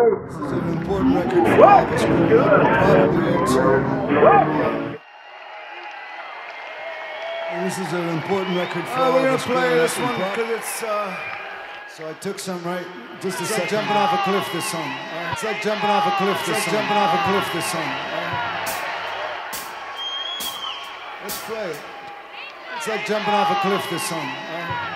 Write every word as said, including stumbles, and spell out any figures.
This is an important record for all of us growing up, probably you too. And this is an important record for uh, all we're of us gonna play growing this up, one because it's uh so I took some right, just it's like jumping off a cliff, this song. It's like jumping off a cliff, this song. It's like jumping off a cliff, this song. Let's play it. It's like jumping off a cliff, this song.